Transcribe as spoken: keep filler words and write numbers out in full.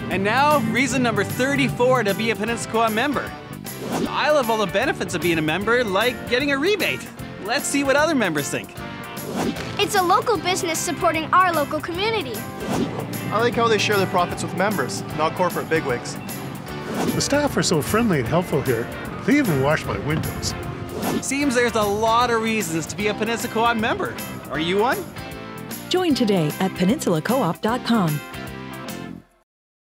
And now, reason number thirty-four to be a Peninsula Co-op member. I love all the benefits of being a member, like getting a rebate. Let's see what other members think. It's a local business supporting our local community. I like how they share their profits with members, not corporate bigwigs. The staff are so friendly and helpful here. They even wash my windows. Seems there's a lot of reasons to be a Peninsula Co-op member. Are you one? Join today at peninsula co op dot com.